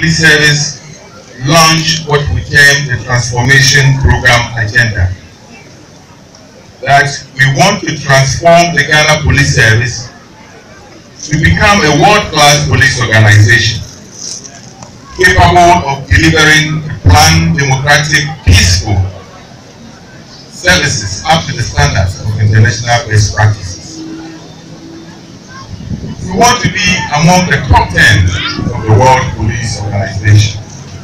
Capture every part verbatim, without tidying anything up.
Police Service launched what we term the Transformation Program Agenda. That we want to transform the Ghana Police Service to become a world-class police organization, capable of delivering planned, democratic, peaceful services up to the standards of international best practices. We want to be among the top ten of the World Police Organization.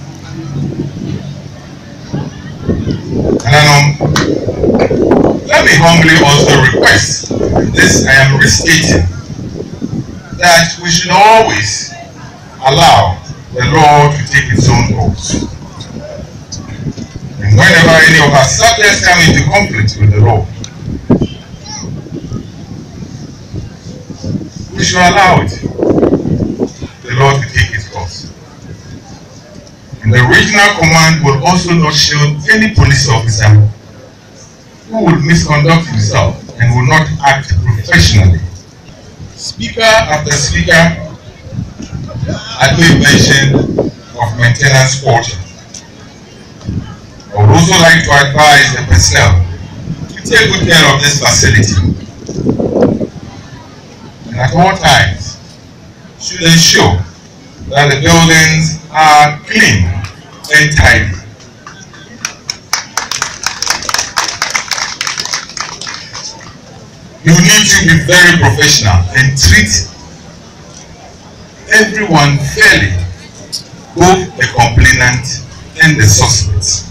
And um, let me humbly also request, this I am restating, that we should always allow the law to take its own course. And whenever any of our subjects come into conflict with the law, we should allow it, the law to take its course. And the regional command will also not shield any police officer who will misconduct himself and will not act professionally. Speaker after speaker had made mention of maintenance culture. I would also like to advise the personnel to take good care of this facility, and at all times should ensure that the buildings are clean and tidy. You need to be very professional and treat everyone fairly, both the complainant and the suspects.